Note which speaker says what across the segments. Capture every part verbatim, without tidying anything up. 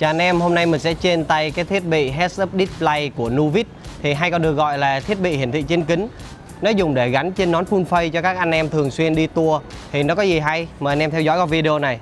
Speaker 1: Chào anh em, hôm nay mình sẽ trên tay cái thiết bị Heads Up Display của Nuvit, thì hay còn được gọi là thiết bị hiển thị trên kính. Nó dùng để gắn trên nón full face cho các anh em thường xuyên đi tour. Thì nó có gì hay? Mời anh em theo dõi vào video này.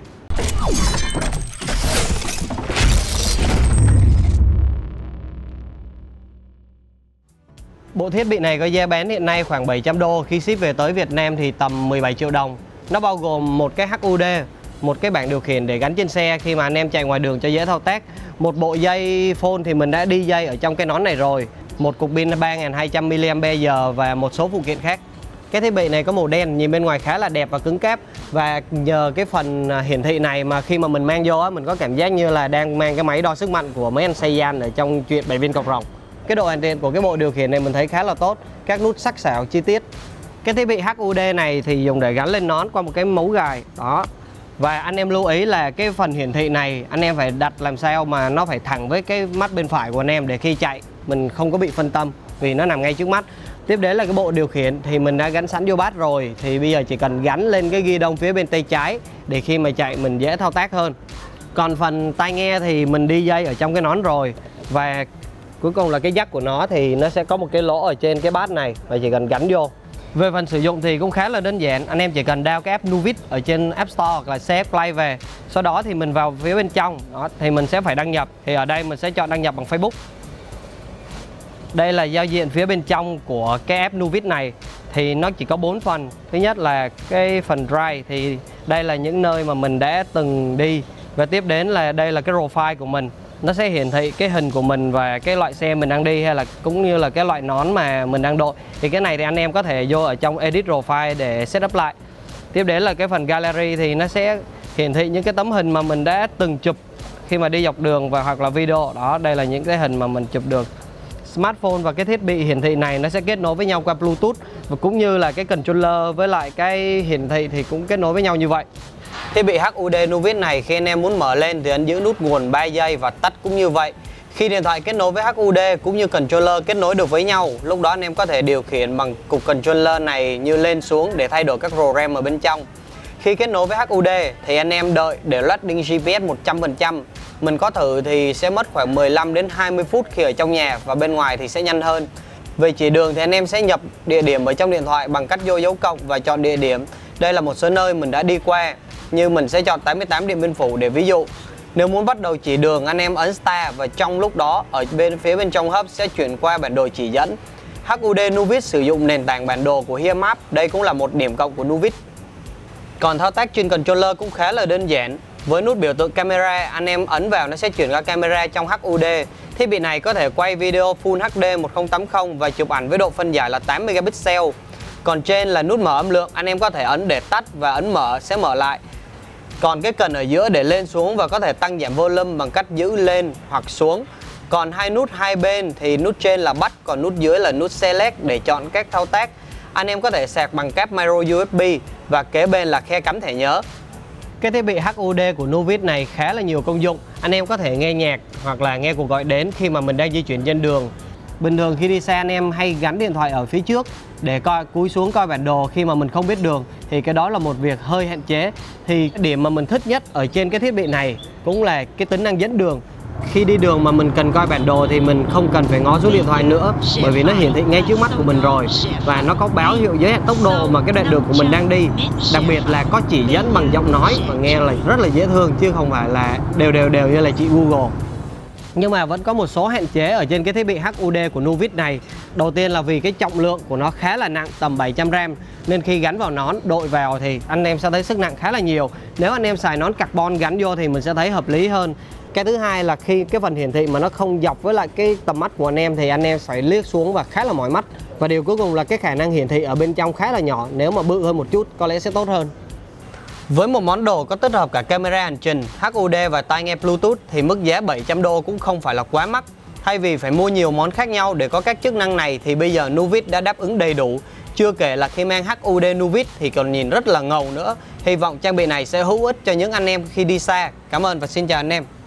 Speaker 1: Bộ thiết bị này có giá bán hiện nay khoảng bảy trăm đô, khi ship về tới Việt Nam thì tầm mười bảy triệu đồng. Nó bao gồm một cái hát u đê, một cái bảng điều khiển để gắn trên xe khi mà anh em chạy ngoài đường cho dễ thao tác, một bộ dây phone thì mình đã đi dây ở trong cái nón này rồi, một cục pin ba nghìn hai trăm mi li am pe giờ và một số phụ kiện khác. Cái thiết bị này có màu đen, nhìn bên ngoài khá là đẹp và cứng cáp, và nhờ cái phần hiển thị này mà khi mà mình mang vô á, mình có cảm giác như là đang mang cái máy đo sức mạnh của mấy anh Saiyan ở trong chuyện bảy viên cọc rồng. Cái độ hoàn thiện của cái bộ điều khiển này mình thấy khá là tốt, các nút sắc sảo chi tiết. Cái thiết bị hát u đê này thì dùng để gắn lên nón qua một cái mấu gài đó. Và anh em lưu ý là cái phần hiển thị này anh em phải đặt làm sao mà nó phải thẳng với cái mắt bên phải của anh em để khi chạy mình không có bị phân tâm, vì nó nằm ngay trước mắt. Tiếp đến là cái bộ điều khiển thì mình đã gắn sẵn vô bát rồi, thì bây giờ chỉ cần gắn lên cái ghi đông phía bên tay trái để khi mà chạy mình dễ thao tác hơn. Còn phần tai nghe thì mình đi dây ở trong cái nón rồi, và cuối cùng là cái jack của nó thì nó sẽ có một cái lỗ ở trên cái bát này và chỉ cần gắn vô. Về phần sử dụng thì cũng khá là đơn giản, anh em chỉ cần download cái app Nuvit ở trên App Store hoặc là xê ép Play về. Sau đó thì mình vào phía bên trong đó, thì mình sẽ phải đăng nhập. Thì ở đây mình sẽ chọn đăng nhập bằng Facebook. Đây là giao diện phía bên trong của cái app Nuvit này, thì nó chỉ có bốn phần. Thứ nhất là cái phần Drive, thì đây là những nơi mà mình đã từng đi, và tiếp đến là đây là cái profile của mình. Nó sẽ hiển thị cái hình của mình và cái loại xe mình đang đi, hay là cũng như là cái loại nón mà mình đang đội. Thì cái này thì anh em có thể vô ở trong Edit Profile để setup lại. Tiếp đến là cái phần Gallery, thì nó sẽ hiển thị những cái tấm hình mà mình đã từng chụp khi mà đi dọc đường và hoặc là video. Đó, đây là những cái hình mà mình chụp được. Smartphone và cái thiết bị hiển thị này nó sẽ kết nối với nhau qua Bluetooth, và cũng như là cái controller với lại cái hiển thị thì cũng kết nối với nhau như vậy. Thiết bị hát u đê Nuvit này khi anh em muốn mở lên thì ấn giữ nút nguồn ba giây và tắt cũng như vậy. Khi điện thoại kết nối với hát u đê cũng như controller kết nối được với nhau, lúc đó anh em có thể điều khiển bằng cục controller này như lên xuống để thay đổi các program ở bên trong. Khi kết nối với hát u đê thì anh em đợi để loading giê pê ét một trăm phần trăm. Mình có thử thì sẽ mất khoảng mười lăm đến hai mươi phút khi ở trong nhà, và bên ngoài thì sẽ nhanh hơn. Về chỉ đường thì anh em sẽ nhập địa điểm ở trong điện thoại bằng cách vô dấu cộng và chọn địa điểm. Đây là một số nơi mình đã đi qua, như mình sẽ chọn tám mươi tám Điện Biên Phủ để ví dụ. Nếu muốn bắt đầu chỉ đường, anh em ấn Start, và trong lúc đó ở bên phía bên trong hub sẽ chuyển qua bản đồ chỉ dẫn. hát u đê Nuvit sử dụng nền tảng bản đồ của Here Map, đây cũng là một điểm cộng của Nuvit. Còn thao tác trên controller cũng khá là đơn giản. Với nút biểu tượng camera, anh em ấn vào nó sẽ chuyển qua camera trong hát u đê. Thiết bị này có thể quay video Full hát đê một không tám không và chụp ảnh với độ phân giải là tám megapixel. Còn trên là nút mở âm lượng, anh em có thể ấn để tắt và ấn mở sẽ mở lại. Còn cái cần ở giữa để lên xuống và có thể tăng giảm volume bằng cách giữ lên hoặc xuống. Còn hai nút hai bên thì nút trên là bắt, còn nút dưới là nút Select để chọn các thao tác. Anh em có thể sạc bằng cáp micro u ét bê, và kế bên là khe cắm thẻ nhớ. Cái thiết bị hát u đê của Nuvit này khá là nhiều công dụng. Anh em có thể nghe nhạc hoặc là nghe cuộc gọi đến khi mà mình đang di chuyển trên đường. Bình thường khi đi xe anh em hay gắn điện thoại ở phía trước để coi cúi xuống coi bản đồ khi mà mình không biết đường, thì cái đó là một việc hơi hạn chế. Thì điểm mà mình thích nhất ở trên cái thiết bị này cũng là cái tính năng dẫn đường. Khi đi đường mà mình cần coi bản đồ thì mình không cần phải ngó xuống điện thoại nữa, bởi vì nó hiển thị ngay trước mắt của mình rồi, và nó có báo hiệu giới hạn tốc độ mà cái đoạn đường của mình đang đi. Đặc biệt là có chỉ dẫn bằng giọng nói và nghe là rất là dễ thương, chứ không phải là đều đều đều như là chị Google. Nhưng mà vẫn có một số hạn chế ở trên cái thiết bị hát u đê của Nuvit này. Đầu tiên là vì cái trọng lượng của nó khá là nặng, tầm bảy trăm gram, nên khi gắn vào nón đội vào thì anh em sẽ thấy sức nặng khá là nhiều. Nếu anh em xài nón carbon gắn vô thì mình sẽ thấy hợp lý hơn. Cái thứ hai là khi cái phần hiển thị mà nó không dọc với lại cái tầm mắt của anh em thì anh em phải liếc xuống và khá là mỏi mắt. Và điều cuối cùng là cái khả năng hiển thị ở bên trong khá là nhỏ, nếu mà bự hơn một chút có lẽ sẽ tốt hơn. Với một món đồ có tích hợp cả camera hành trình, hát u đê và tai nghe Bluetooth thì mức giá bảy trăm đô cũng không phải là quá mắc. Thay vì phải mua nhiều món khác nhau để có các chức năng này thì bây giờ Nuvit đã đáp ứng đầy đủ. Chưa kể là khi mang hát u đê Nuvit thì còn nhìn rất là ngầu nữa. Hy vọng trang bị này sẽ hữu ích cho những anh em khi đi xa. Cảm ơn và xin chào anh em.